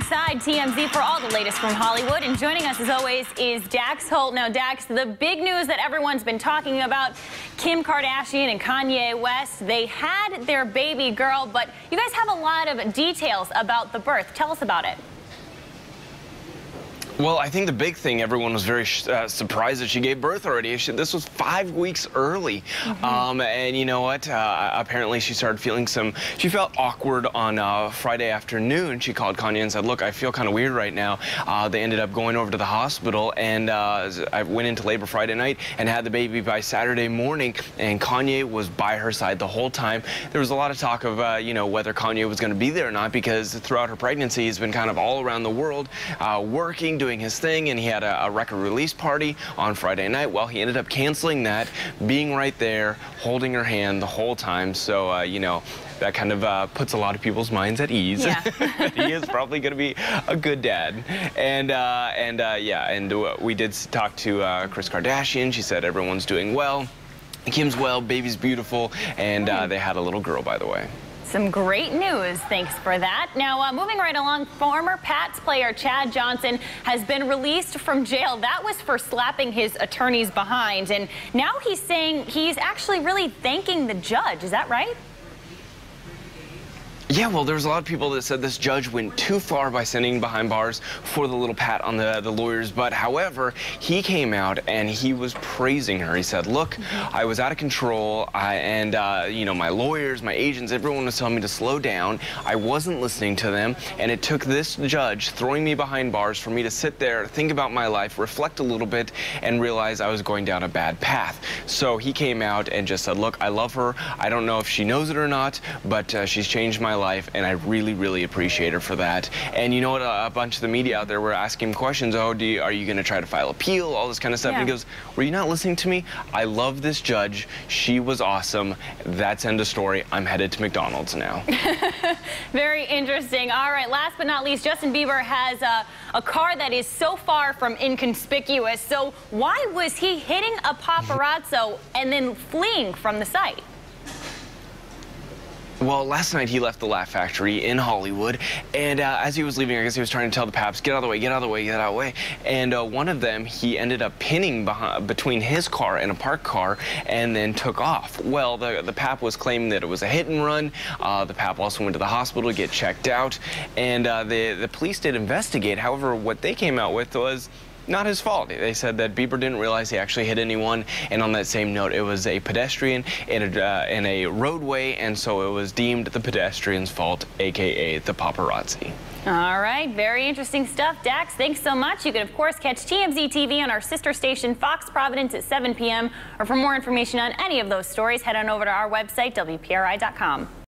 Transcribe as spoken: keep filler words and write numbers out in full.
alongside T M Z for all the latest from Hollywood. And joining us, as always, is Dax Holt. Now, Dax, the big news that everyone's been talking about, Kim Kardashian and Kanye West, they had their baby girl, but you guys have a lot of details about the birth. Tell us about it. Well, I think the big thing, everyone was very uh, surprised that she gave birth already. She, this was five weeks early. Mm-hmm. um, and you know what? Uh, apparently she started feeling some, she felt awkward on uh, Friday afternoon. She called Kanye and said, look, I feel kind of weird right now. Uh, they ended up going over to the hospital, and uh, I went into labor Friday night and had the baby by Saturday morning, and Kanye was by her side the whole time. There was a lot of talk of, uh, you know, whether Kanye was going to be there or not, because throughout her pregnancy, he's been kind of all around the world, uh, working, doing his thing, and he had a, a record release party on Friday night. Well, he ended up canceling that, being right there, holding her hand the whole time. So, uh, you know, that kind of uh, puts a lot of people's minds at ease. Yeah. He is probably going to be a good dad. And, uh, and uh, yeah, and uh, we did talk to uh, Kris Kardashian. She said everyone's doing well. Kim's well, baby's beautiful, and uh, they had a little girl, by the way. Some great news. Thanks for that. Now, uh, moving right along, former Pats player Chad Johnson has been released from jail. That was for slapping his attorneys behind. And now he's saying he's actually really thanking the judge. Is that right? Yeah, well, there's a lot of people that said this judge went too far by sending behind bars for the little pat on the, the lawyers. But however, he came out and he was praising her. He said, look, mm-hmm. I was out of control, I, and, uh, you know, my lawyers, my agents, everyone was telling me to slow down. I wasn't listening to them, and it took this judge throwing me behind bars for me to sit there, think about my life, reflect a little bit, and realize I was going down a bad path. So he came out and just said, look, I love her. I don't know if she knows it or not, but uh, she's changed my life. life, and I really, really appreciate her for that. And you know what? A, a bunch of the media out there were asking him questions. Oh, do you, are you going to try to file appeal? All this kind of stuff. Yeah. And he goes, were you not listening to me? I love this judge. She was awesome. That's end of story. I'm headed to McDonald's now. Very interesting. All right, last but not least, Justin Bieber has a, a car that is so far from inconspicuous. So why was he hitting a paparazzo and then fleeing from the site? Well, last night he left the Laugh Factory in Hollywood, and uh, as he was leaving, I guess he was trying to tell the paps, get out of the way, get out of the way, get out of the way. And uh, one of them, he ended up pinning behind, between his car and a parked car, and then took off. Well, the, the pap was claiming that it was a hit and run. Uh, the pap also went to the hospital to get checked out, and uh, the, the police did investigate. However, what they came out with was not his fault. They said that Bieber didn't realize he actually hit anyone, and on that same note, it was a pedestrian in a, uh, in a roadway, and so it was deemed the pedestrian's fault, aka the paparazzi. All right, very interesting stuff. Dax, thanks so much. You can, of course, catch T M Z T V on our sister station, Fox Providence, at seven p m Or for more information on any of those stories, head on over to our website, W P R I dot com.